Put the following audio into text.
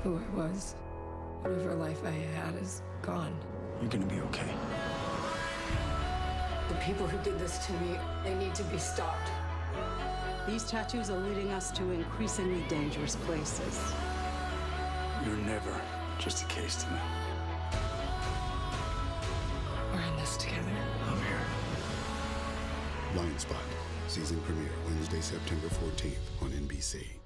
who I was. Whatever life I had is gone. You're gonna be okay. The people who did this to me, they need to be stopped. These tattoos are leading us to increasingly dangerous places. You're never just a case to me. We're in this together. I'm here. Blindspot, season premiere Wednesday, September 14th on NBC.